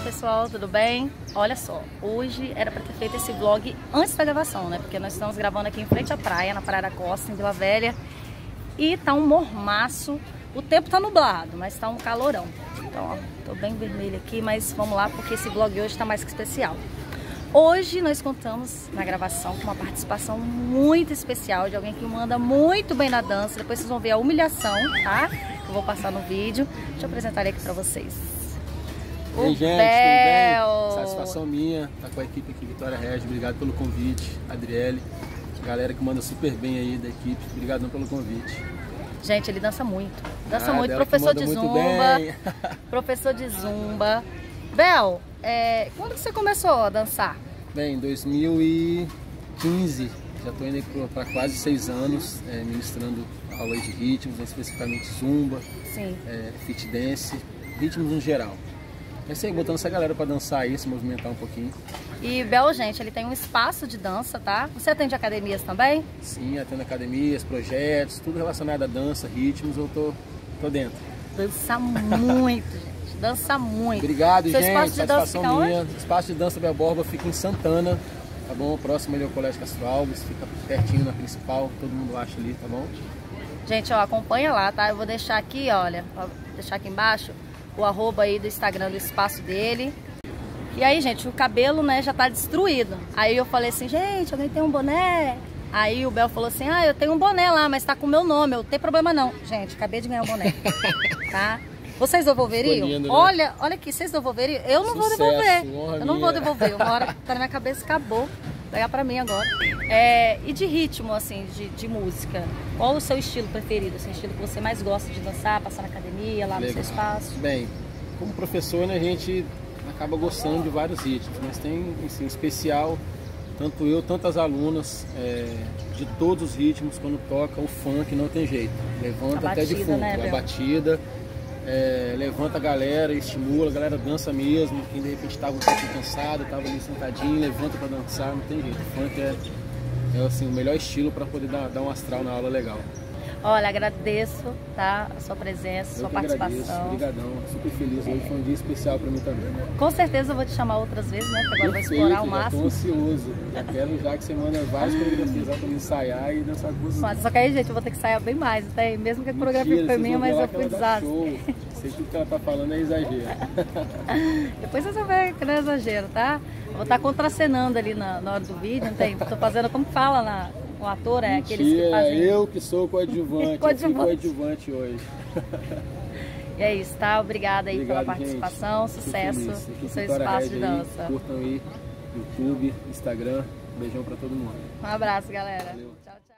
pessoal, tudo bem? Olha só, hoje era para ter feito esse vlog antes da gravação, né? Porque nós estamos gravando aqui em frente à praia, na Praia da Costa, em Vila Velha. E tá um mormaço, o tempo tá nublado, mas tá um calorão. Então, ó, tô bem vermelha aqui, mas vamos lá porque esse vlog hoje tá mais que especial. Hoje nós contamos na gravação com uma participação muito especial de alguém que manda muito bem na dança. Depois vocês vão ver a humilhação, tá? Que eu vou passar no vídeo. Deixa eu apresentar ele aqui pra vocês. E aí, gente, Bel. tudo bem? Satisfação minha estar com a equipe aqui, Vitória Regis. Obrigado pelo convite, Adriele. Galera que manda super bem aí da equipe. Obrigado pelo convite. Gente, ele dança muito. Dança muito, professor de zumba. Professor de zumba. Bel, quando que você começou a dançar? Bem, em 2015, já estou indo para quase 6 anos, ministrando aulas de ritmos, especificamente zumba, fit dance, ritmos no geral. Comecei botando essa galera para dançar aí, se movimentar um pouquinho. E Bel, gente, ele tem um espaço de dança, tá? Você atende academias também? Sim, atendo academias, projetos, tudo relacionado a dança, ritmos, eu tô dentro. Dança muito, gente. Dança muito. Obrigado, Seu gente. Espaço de dança fica minha. onde? O espaço de dança Bel Borba fica em Santana, tá bom? Próximo ali ao Colégio Castro Alves, fica pertinho na principal, todo mundo acha ali, tá bom? Gente, ó, acompanha lá, tá? Eu vou deixar aqui, olha, vou deixar aqui embaixo o arroba aí do Instagram do espaço dele. E aí, gente, o cabelo, né, já tá destruído. Aí eu falei assim, gente, alguém tem um boné? Aí o Bel falou assim, eu tenho um boné lá, mas tá com o meu nome, eu não tem problema não. Gente, acabei de ganhar um boné, tá? Vocês devolveriam? Lindo, né? Olha aqui, vocês devolveriam? Eu não vou devolver. Eu não vou devolver. Uma hora tá na minha cabeça, acabou. Vou pegar pra mim agora. E de ritmo, assim, de música? Qual o seu estilo preferido? Assim, estilo que você mais gosta de dançar, passar na academia, lá no seu espaço? Bem, como professor, né, a gente acaba gostando de vários ritmos, mas tem, assim, em especial, tanto eu, tantas alunas, de todos os ritmos, quando toca o funk, não tem jeito. Levanta até de fundo, né, a batida. Levanta a galera, estimula, a galera dança mesmo. Quem de repente estava um pouco cansado, estava ali sentadinho, levanta para dançar, não tem jeito. O funk é assim, o melhor estilo para poder dar um astral na aula legal. Olha, agradeço, tá, a sua presença, a sua participação. Obrigadão, super feliz. Hoje foi um dia especial para mim também. Com certeza eu vou te chamar outras vezes, né? Porque agora vai explorar o máximo. Estou ansioso. Já quero que você manda várias coreografias lá para me ensaiar e dançar com você. Só que aí, gente, eu vou ter que ensaiar bem mais, tá? Mesmo que a coreografia foi minha, mas eu fui desastre. Sei que tudo que ela tá falando é exagero. Depois você vai ver que não é exagero, tá? Eu vou estar contracenando ali na hora do vídeo, não tem? Tô fazendo, como que fala o ator, aqueles que fazem... eu que sou coadjuvante, coadjuvante hoje. E é isso, tá? Obrigada aí pela participação, gente. Sucesso no seu espaço de dança. Curtam aí, YouTube, Instagram, beijão pra todo mundo. Um abraço, galera. Valeu. Tchau, tchau.